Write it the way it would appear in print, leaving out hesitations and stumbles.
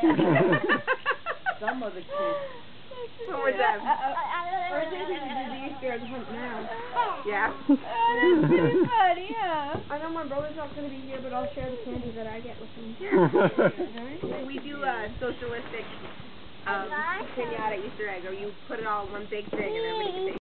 Some of the kids. One more time. Or I think we should do the Easter egg hunt now. Yeah. That's pretty funny, yeah. I know my brother's not going to be here, but I'll share the candy that I get with him. We do a socialistic pinata Easter egg, or you put it all in one big thing and everybody can take